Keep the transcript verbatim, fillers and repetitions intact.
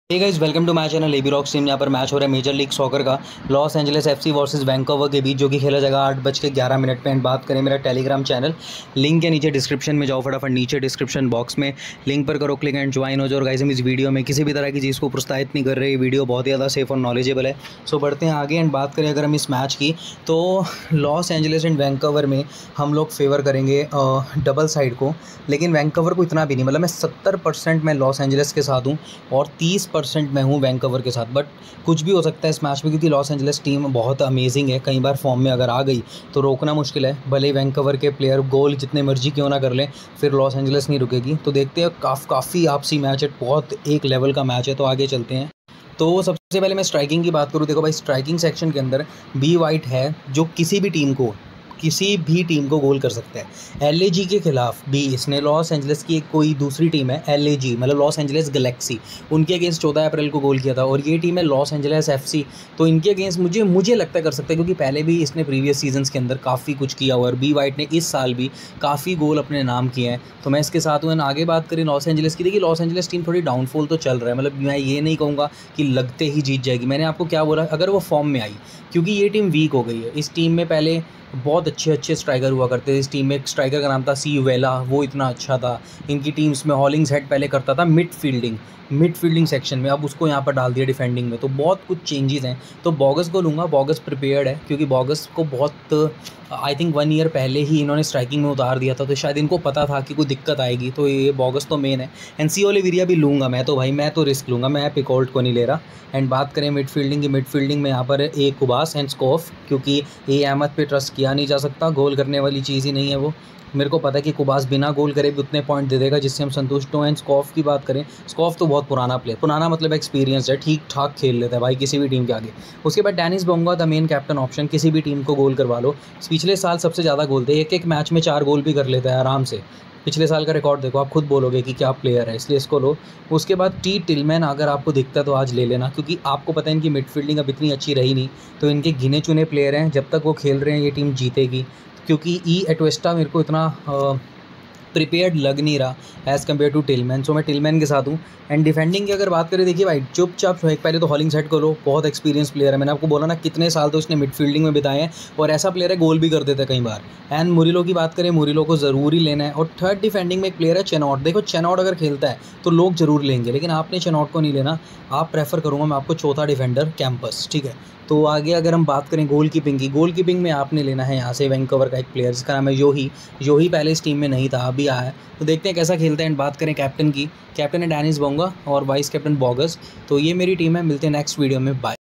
Hey guys, welcome to my channel AB rock team. यहाँ पर match हो रहा है मेजर लीग सॉकर का Los Angeles FC versus Vancouver के बीच, जो कि खेला जाएगा आठ बज के ग्यारह मिनट पे। एंड बात करें मेरा टेलीग्राम चैनल, लिंक है नीचे डिस्क्रिप्शन में, जाओ फटाफट नीचे डिस्क्रिप्शन बॉक्स में लिंक पर करो क्लिक एंड ज्वाइन हो जाओ। और गाइस, हम इस वीडियो में किसी भी तरह की चीज़ को प्रोत्साहित नहीं कर रहे, ये वीडियो बहुत ही ज़्यादा सेफ और नॉलेजेबल है। सो बढ़ते हैं आगे। एंड बात करें अगर हम इस मैच की, तो लॉस एंजलिस एंड वैंकूवर में हम लोग फेवर करेंगे डबल साइड को, लेकिन वैंकूवर को इतना भी नहीं। मतलब मैं सत्तर परसेंट मैं लॉस एंजलिस के साथ हूँ और तीस परसेंट मैं हूँ वैंकूवर के साथ। बट कुछ भी हो सकता है इस मैच में, क्योंकि लॉस एंजलिस टीम बहुत अमेजिंग है। कई बार फॉर्म में अगर आ गई तो रोकना मुश्किल है। भले ही वैंकूवर के प्लेयर गोल जितने मर्जी क्यों ना कर लें, फिर लॉस एंजलिस नहीं रुकेगी। तो देखते हैं, काफ़ काफ़ी आपसी मैच है, बहुत एक लेवल का मैच है। तो आगे चलते हैं। तो सबसे पहले मैं स्ट्राइकिंग की बात करूँ। देखो भाई, स्ट्राइकिंग सेक्शन के अंदर बी वाइट है, जो किसी भी टीम को किसी भी टीम को गोल कर सकता है। एलएजी के खिलाफ भी इसने, लॉस एंजलिस की एक कोई दूसरी टीम है एलएजी, मतलब लॉस एंजलिस गैलेक्सी, उनके अगेंस्ट चौदह अप्रैल को गोल किया था। और ये टीम है लॉस एंजलिस एफसी, तो इनके अगेंस्ट मुझे मुझे लगता है कर सकता है, क्योंकि पहले भी इसने प्रीवियस सीजन्स के अंदर काफ़ी कुछ किया हुआ है। और बी वाइट ने इस साल भी काफ़ी गोल अपने नाम किए हैं, तो मैं इसके साथ हूँ। आगे बात करें लॉस एंजलिस की, देखिए लॉस एंजलिस टीम थोड़ी डाउनफॉल तो चल रहा है। मतलब मैं ये नहीं कहूँगा कि लगते ही जीत जाएगी। मैंने आपको क्या बोला, अगर वो फॉर्म में आई, क्योंकि ये टीम वीक हो गई है। इस टीम में पहले बहुत अच्छे अच्छे स्ट्राइकर हुआ करते थे। इस टीम में एक स्ट्राइकर का नाम था सी वेला, वो इतना अच्छा था। इनकी टीम्स में हॉलिंग्स हेड पहले करता था mid fielding mid fielding section में, अब उसको यहाँ पर डाल दिया डिफेंडिंग में। तो बहुत कुछ चेंजेस हैं। तो बॉगस को लूँगा, बॉगस प्रिपेयर्ड है, क्योंकि बॉगस को बहुत आई थिंक वन ईयर पहले ही इन्होंने स्ट्राइकिंग में उतार दिया था, तो शायद इनको पता था कि कोई दिक्कत आएगी। तो ये बॉगस तो मेन है। एंड सी ओलिविरिया भी लूँगा मैं, तो भाई मैं तो रिस्क लूँगा, मैं पिकॉल्ट को नहीं ले रहा। एंड बात करें मिड फील्डिंग की, मिड फील्डिंग में यहाँ पर ए कुबास एंड स्कोफ, क्योंकि ए अहमद पे ट्रस्ट किया नहीं जा सकता। गोल करने वाली चीज़ ही नहीं है वो। मेरे को पता है कि कुबास बिना गोल करे भी उतने पॉइंट दे देगा जिससे हम संतुष्ट हों। एंड स्कॉफ की बात करें, स्कॉफ तो बहुत पुराना प्लेयर, पुराना मतलब एक्सपीरियंस है, ठीक ठाक खेल लेता है भाई किसी भी टीम के आगे। उसके बाद Denis Bonga, the main captain option, किसी भी टीम को गोल करवा लो। पिछले साल सबसे ज़्यादा गोल थे, एक एक मैच में चार गोल भी कर लेता है आराम से। पिछले साल का रिकॉर्ड देखो, आप खुद बोलोगे कि क्या प्लेयर है, इसलिए इसको लो। उसके बाद टी टिलमैन अगर आपको दिखता है तो आज ले लेना, क्योंकि आपको पता है इनकी मिडफील्डिंग अब इतनी अच्छी रही नहीं, तो इनके गिने चुने प्लेयर हैं, जब तक वो खेल रहे हैं ये टीम जीतेगी। क्योंकि ई एटवेस्टा मेरे को इतना प्रिपेयर्ड लग नहीं रहा as compare to Tillman, so मैं टिलमैन के साथ हूँ। एंड डिफेंडिंग की अगर बात करें, देखिए भाई चुपचाप एक पहले तो हॉलिंग सेट करो, बहुत एक्सपीरियंस प्लेयर है। मैंने आपको बोला ना कितने साल तो इसने मिडफील्डिंग में बिताए हैं, और ऐसा प्लेयर है गोल भी कर देता है कई बार। एंड मुरिलो की बात करें, मुरिलो को ज़रूरी लेना है। और थर्ड डिफेंडिंग में एक प्लेयर है चेनॉट। देखो चेनॉट अगर खेलता है तो लोग जरूर लेंगे, लेकिन आपने चेनॉट को नहीं लेना। आप प्रेफर करूँगा मैं आपको चौथा डिफेंडर कैंपस, ठीक है। तो आगे अगर हम बात करें गोल कीपिंग की, गोल कीपिंग में आपने लेना है यहाँ से वैंकूवर का एक प्लेयर जिसका नाम है योही। योही पहले इस टीम में नहीं था, अभी आया है, तो देखते हैं कैसा खेलता है। एंड बात करें कैप्टन की, कैप्टन है डेनिस बोंगा और वाइस कैप्टन बॉगस। तो ये मेरी टीम है, मिलते हैं नेक्स्ट वीडियो में, बाय।